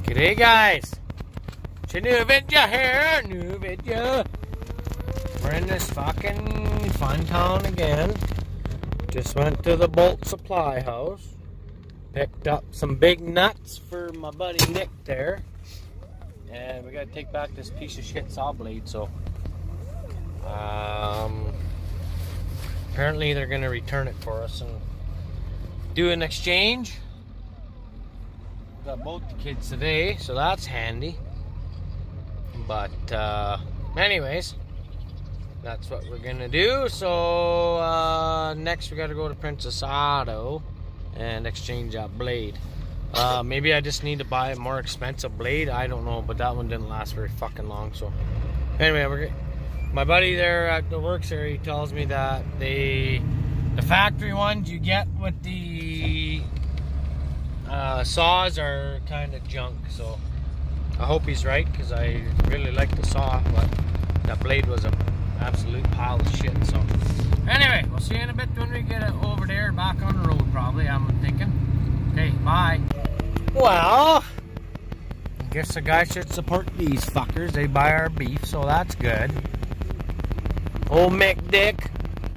G'day guys, it's a new video here, new video. We're in this fucking fun town again. Just went to the bolt supply house. Picked up some big nuts for my buddy Nick there. And we gotta take back this piece of shit saw blade, so apparently they're gonna return it for us and do an exchange. We got both the kids today, so that's handy. But anyways, that's what we're gonna do. So next we gotta go to Princess Auto and exchange that blade. Maybe I just need to buy a more expensive blade, I don't know, but that one didn't last very fucking long. So anyway, my buddy there at the works here, he tells me that the factory ones you get with the saws are kind of junk, so I hope he's right, because I really like the saw, but that blade was an absolute pile of shit. So anyway, we'll see you in a bit when we get it over there, back on the road probably, I'm thinking. Okay, bye. Well, I guess the guy should support these fuckers. They buy our beef, so that's good. Old Mick Dick.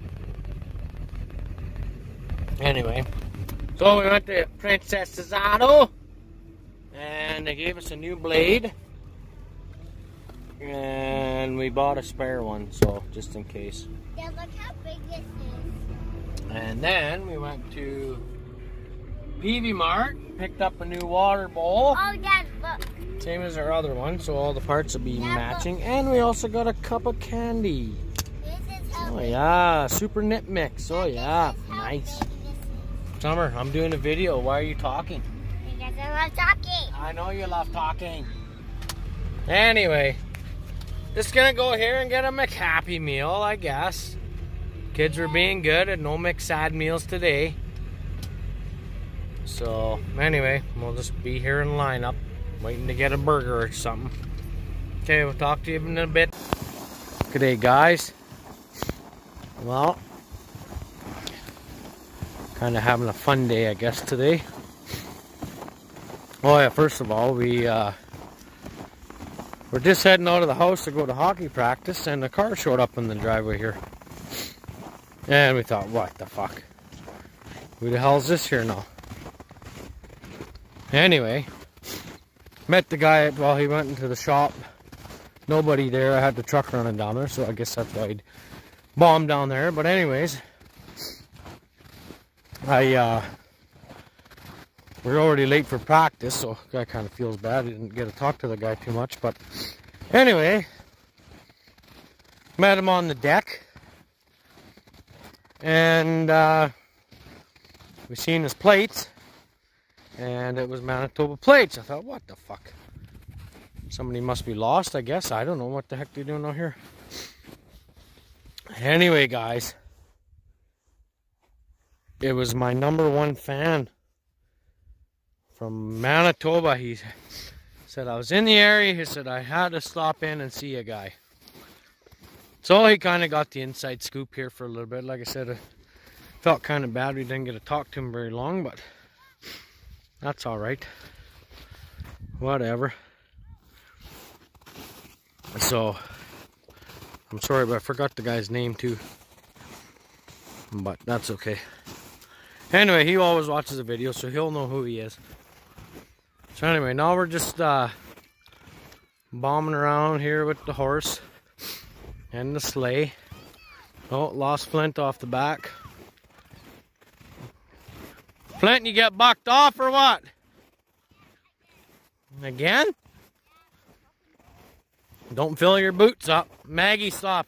Anyway, so we went to Princess Auto and they gave us a new blade, and we bought a spare one, so just in case. Yeah, look how big this is. And then we went to PV Mart, picked up a new water bowl. Oh, Dad, look. Same as our other one, so all the parts will be matching. And we also got a cup of candy. This is how Oh yeah, super nip mix. Oh yeah, nice. Summer, I'm doing a video. Why are you talking? Because I love talking. I know you love talking. Anyway, just gonna go here and get a McHappy meal, I guess. Kids were being good and no McSad meals today. So anyway, we'll just be here in lineup, waiting to get a burger or something. Okay, we'll talk to you in a bit. Good day, guys. Well, kind of having a fun day, I guess, today. Oh yeah, first of all, we're just heading out of the house to go to hockey practice, and the car showed up in the driveway here. And we thought, what the fuck? Who the hell is this here now? Anyway, met the guy while he went into the shop. Nobody there. I had the truck running down there, so I guess that's why he'd bombed down there. But anyways, we're already late for practice, so the guy kind of feels bad. He didn't get to talk to the guy too much, but anyway, met him on the deck, and we seen his plates, and it was Manitoba plates. I thought, what the fuck? Somebody must be lost, I guess. I don't know what the heck they're doing out here. Anyway, guys, it was my #1 fan from Manitoba. He said I was in the area. He said I had to stop in and see a guy. So he kind of got the inside scoop here for a little bit. Like I said, I felt kind of bad we didn't get to talk to him very long, but that's all right. Whatever. So I'm sorry, but I forgot the guy's name too. But that's okay. Anyway, he always watches the video, so he'll know who he is. So anyway, now we're just bombing around here with the horse and the sleigh. Oh, lost Flint off the back. Flint, you get bucked off or what? Again? Don't fill your boots up. Maggie, stop.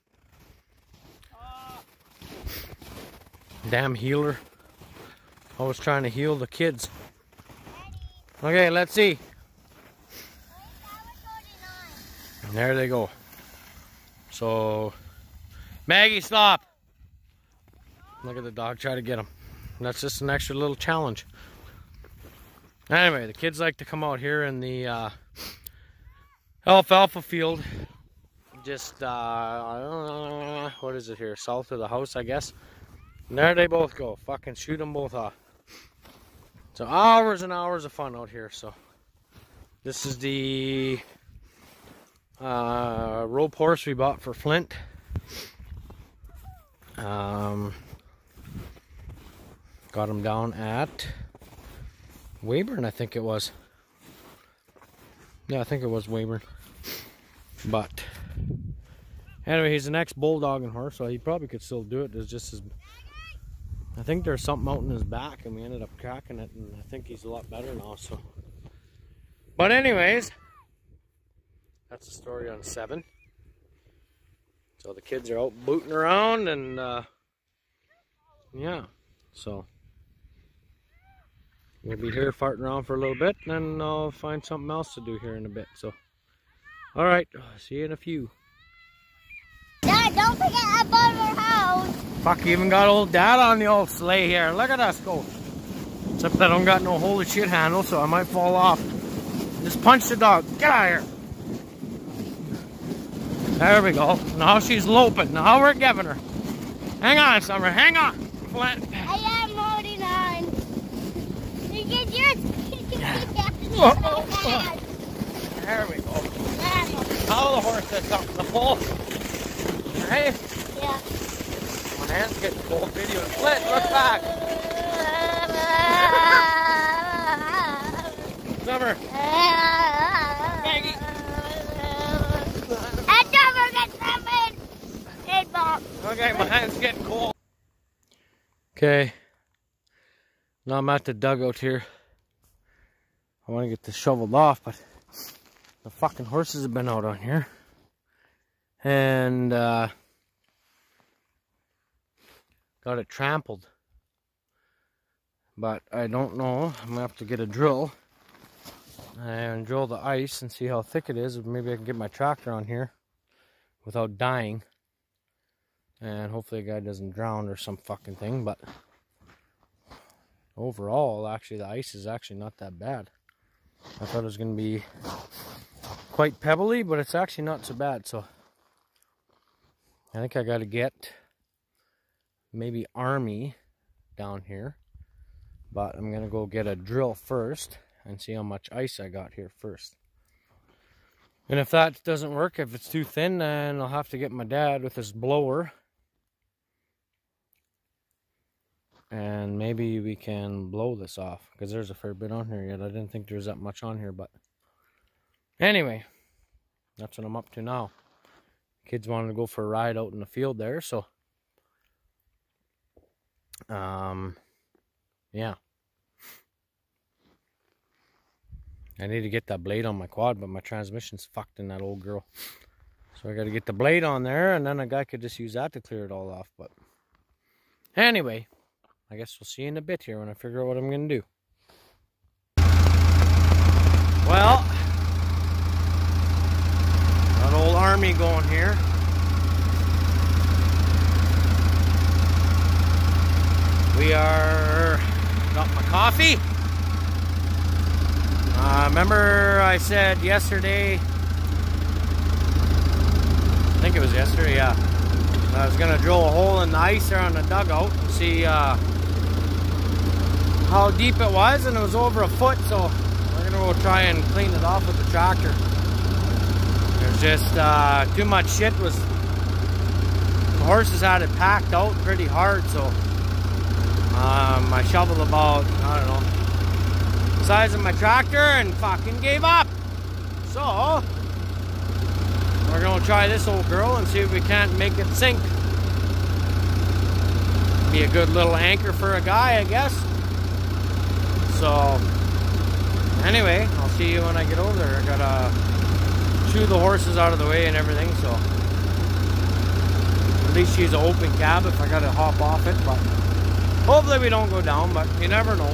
Damn healer. Always trying to heal the kids. Okay, let's see. And there they go. So, Maggie, stop. Look at the dog, try to get him. That's just an extra little challenge. Anyway, the kids like to come out here in the alfalfa field. Just, what is it here? South of the house, I guess. And there they both go. Fucking shoot them both off. So hours and hours of fun out here. So This is the rope horse we bought for Flint. Got him down at Weyburn, I think it was. Yeah, I think it was Weyburn. But anyway, he's an ex-bulldogging horse, so he probably could still do it. There's just his, I think there's something out in his back, and we ended up cracking it, and I think he's a lot better now. So, but anyways, that's the story on 7. So the kids are out booting around, and yeah, so we'll be here farting around for a little bit, and then I'll find something else to do here in a bit. So, all right, see you in a few. Dad, don't forget I bought our house. Fuck, you even got old Dad on the old sleigh here. Look at us go. Except I don't got no holy shit handle, so I might fall off. Just punch the dog. Get out of here. There we go. Now she's loping. Now we're giving her. Hang on, Summer. Hang on. Flint. I am holding on. You get yours. There we go. How the horse that's up the pole. Right? Yeah. My hand's getting cold. Video. Flint, look back. Summer. Maggie. Okay, my hand's getting cold. Okay. Now I'm at the dugout here. I want to get this shoveled off, but the fucking horses have been out on here. And got it trampled. But I don't know. I'm gonna have to get a drill and drill the ice and see how thick it is. Maybe I can get my tractor on here without dying. And hopefully the guy doesn't drown or some fucking thing. But overall, actually, the ice is actually not that bad. I thought it was going to be quite pebbly, but it's actually not so bad. So I think I got to get maybe Army down here. But I'm going to go get a drill first and see how much ice I got here first. And if that doesn't work, if it's too thin, then I'll have to get my dad with his blower. And maybe we can blow this off, because there's a fair bit on here yet. I didn't think there was that much on here, but anyway, that's what I'm up to now. Kids wanted to go for a ride out in the field there, so yeah. I need to get that blade on my quad, but my transmission's fucked in that old girl. So I got to get the blade on there, and then a guy could just use that to clear it all off. But anyway, I guess we'll see you in a bit here when I figure out what I'm going to do. Well, got old Army going here. We are, got my coffee. Remember I said yesterday, I think it was yesterday, yeah. I was going to drill a hole in the ice there on the dugout and see how deep it was, and it was over a foot, so we're going to go try and clean it off with the tractor. There's just too much shit. The horses had it packed out pretty hard, so I shoveled about, I don't know, the size of my tractor and fucking gave up. So we're going to try this old girl and see if we can't make it sink. Be a good little anchor for a guy, I guess. So anyway, I'll see you when I get over there. I gotta chew the horses out of the way and everything, so at least she's an open cab if I gotta hop off it, but hopefully we don't go down, but you never know.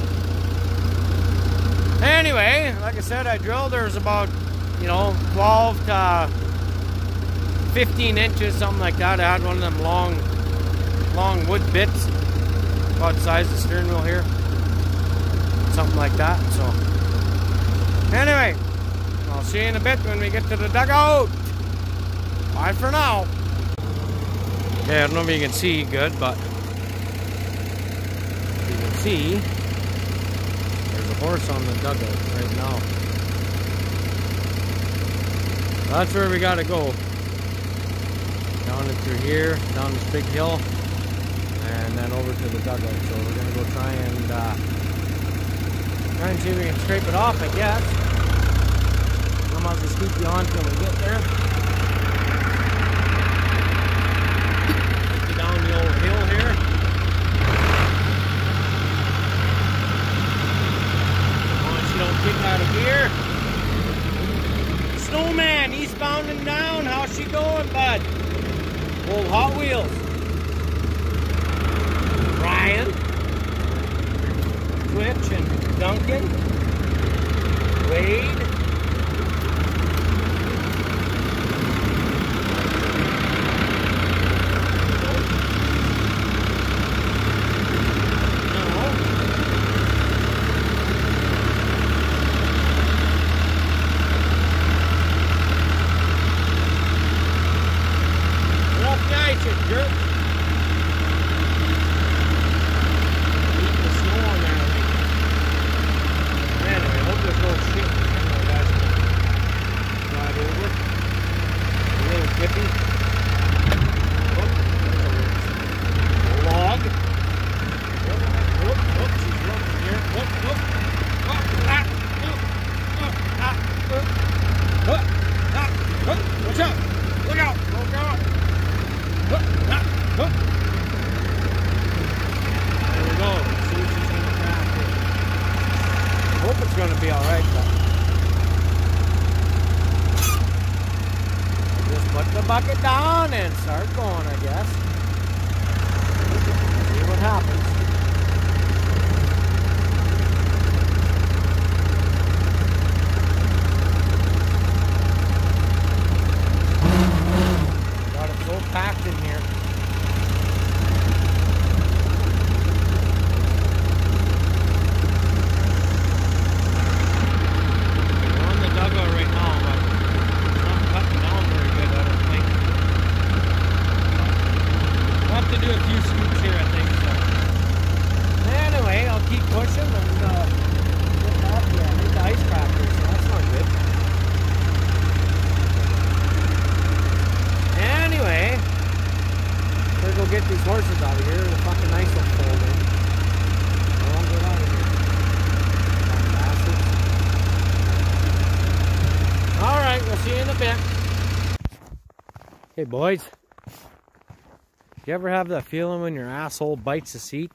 Anyway, like I said, I drilled. There's about, 12 to 15 inches, something like that. I had one of them long wood bits, about the size of the steering wheel here, something like that. So anyway, I'll see you in a bit when we get to the dugout. Bye for now. Yeah, I don't know if you can see good, but you can see there's a horse on the dugout right now. That's where we gotta go. Down and through here, down this big hill, and then over to the dugout. So we're gonna go try and see if we can scrape it off, I guess. I might just keep you on till we get there. Take you down the old hill here. Don't kick out of gear. Snowman, eastbound and down. How's she going, bud? Old Hot Wheels. Ryan, Twitch, and Duncan, Wade. Bucket down and start going, I guess. See what happens. Got it so packed in here. We're on the dugout right now, but it's not cutting down very good, I don't think. We'll have to do a few scoops here, I think. So. Anyway, I'll keep pushing and get off here. I need the ice crackers, so that's not good. Anyway, we're gonna go get these horses out of here. The fucking ice will fold in. I won't get out of here. Fucking bastards. Alright, we'll see you in a bit. Hey boys. You ever have that feeling when your asshole bites the seat?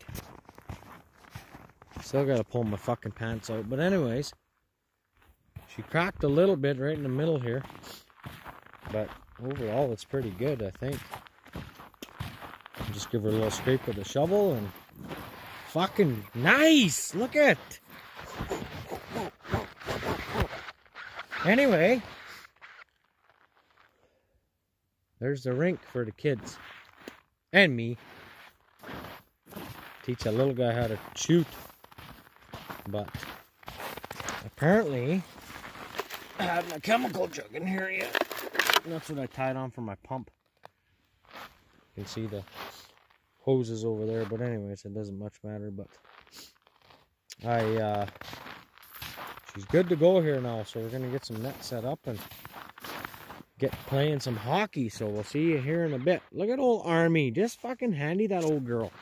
Still gotta pull my fucking pants out. But anyways, she cracked a little bit right in the middle here. But overall, it's pretty good, I think. Just give her a little scrape with the shovel and fucking nice! Look at it! Anyway, there's the rink for the kids. And me. Teach a little guy how to shoot. But apparently I have my chemical jug in here yet. And that's what I tied on for my pump. You can see the hoses over there, but anyways, it doesn't much matter. But she's good to go here now, so we're gonna get some nets set up and get playing some hockey. So we'll see you here in a bit. Look at old Army, just fucking handy, that old girl.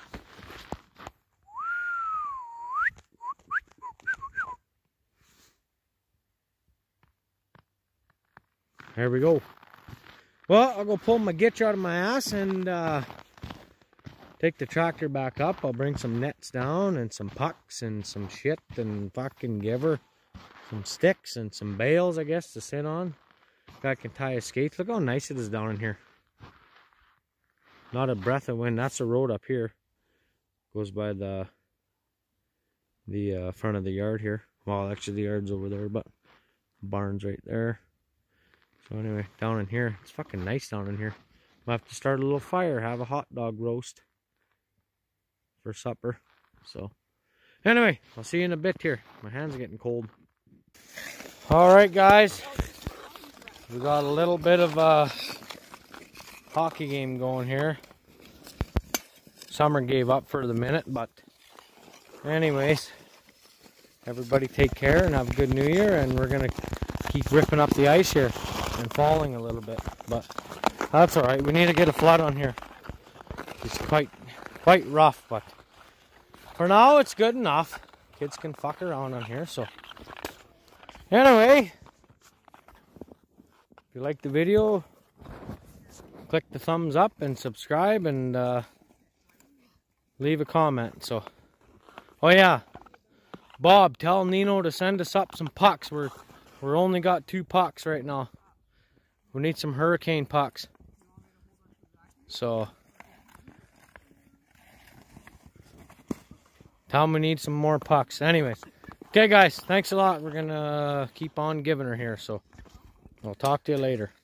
There we go. Well, I'll go pull my gitch out of my ass and take the tractor back up. I'll bring some nets down and some pucks and some shit and fucking give her some sticks and some bales, I guess, to sit on. Guy can tie his skates. Look how nice it is down in here. Not a breath of wind. That's the road up here. Goes by the front of the yard here. Well, actually the yard's over there, but barn's right there. So anyway, down in here, it's fucking nice down in here. We'll have to start a little fire, have a hot dog roast for supper. So anyway, I'll see you in a bit here. My hands are getting cold. Alright guys, we got a little bit of a hockey game going here. Summer gave up for the minute, but anyways, everybody take care and have a good new year, and we're gonna keep ripping up the ice here. and falling a little bit, but that's all right. We need to get a flood on here. It's quite rough, but for now it's good enough. Kids can fuck around on here. So anyway, if you like the video, click the thumbs up and subscribe, and leave a comment. So, oh yeah, Bob, tell Nino to send us up some pucks. We're only got 2 pucks right now. We need some hurricane pucks. So tell him we need some more pucks. Anyways, okay guys, thanks a lot. We're gonna keep on giving her here. So I'll talk to you later.